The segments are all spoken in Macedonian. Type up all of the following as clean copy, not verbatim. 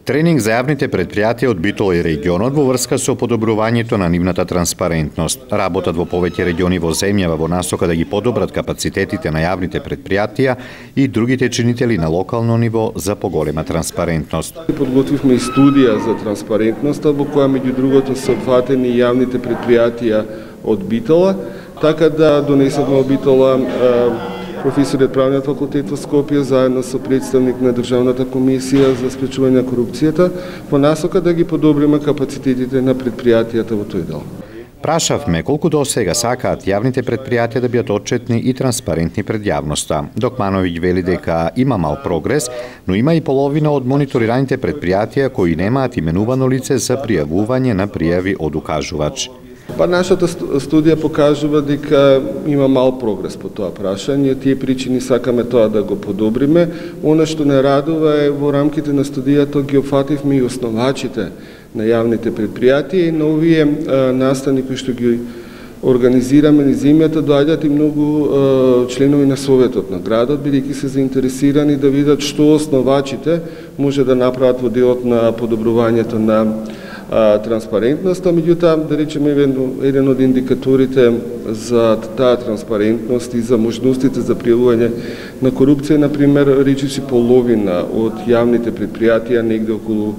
Тренинг за јавните предпријатија од Битола и регионот во врска со подобрувањето на нивната транспарентност. Работат во повеќе региони во земјава во насока да ги подобрат капацитетите на јавните предпријатија и другите чинители на локално ниво за поголема транспарентност. Подготвивме и студија за транспарентноста во која меѓу другото се опфатени јавните предпријатија од Битола, така да донесовме од Битола професорот Правниот факултет во Скопје заедно со представник на Државната комисија за спречување на корупцијата во насока да ги подобриме капацитетите на предпријатијата во тој дел. Прашавме колку до сега сакаат јавните предпријатија да бидат отчетни и транспарентни пред јавноста. Докмановиќ вели дека има мал прогрес, но има и половина од мониторираните предпријатија кои немаат именувано лице за пријавување на пријави од укажувач. Нашата студија покажува дека има мал прогрес по тоа прашање, тие причини сакаме тоа да го подобриме. Она што не радува е во рамките на студијата ги опфативме и основачите на јавните предпријатија и на овие настани кои што ги организираме низ земјата доаѓаат и многу членови на Советот на градот, бидејќи се заинтересирани да видат што основачите може да направат во делот на подобрувањето на транспарентноста, меѓутоа, да речеме, еден од индикаторите за таа транспарентност и за можностите за пријавување на корупција, например, речиси половина од јавните предпријатија, негде околу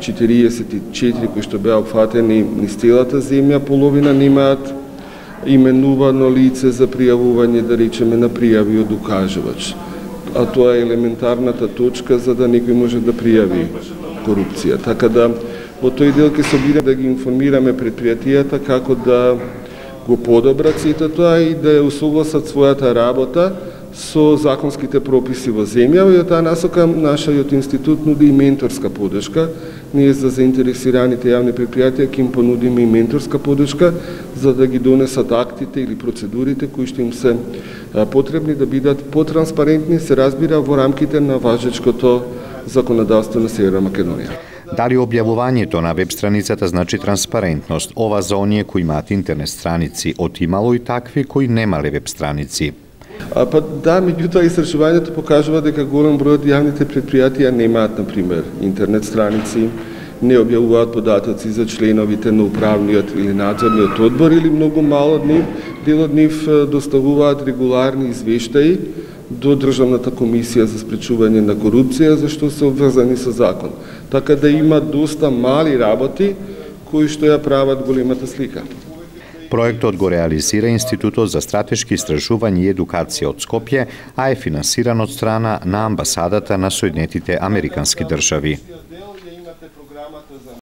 44 кои што беа опфатени низ целата земја, половина немаат именувано лице за пријавување, да речеме, на пријави од укажувач. А тоа е елементарната точка за да некој може да пријави корупција. Така да во тој дел ќе се обидеме да ги информираме предпријатијата како да го подобрат сите тоа и да ја усогласат својата работа со законските прописи во земјава и од таа насока нашиот институт нуди и менторска подршка. Ние за заинтересираните јавни предпријатија ќе им понудиме и менторска подршка за да ги донесат актите или процедурите кои што им се потребни да бидат потранспарентни, се разбира во рамките на важечкото законодавство на Северна Македонија. Дали објавувањето на веб страницата значи транспарентност? Ова за оние кои имаат интернет страници, отимало и такви кои немале веб страници. Да, меѓутоа истражувањето покажува дека голем број од јавните предпријатија немаат, например, интернет страници, не објавуваат податоци за членовите на управниот или надзорниот одбор или многу мал од нив, дел од нив доставуваат регуларни извештаи до Државната комисија за спречување на корупција, зашто се обврзани со закон. Така да има доста мали работи кои што ја прават големата слика. Проектот го реализира Институтот за стратешки истражувања и едукација од Скопје, а е финансиран од страна на Амбасадата на Соединетите Американски држави.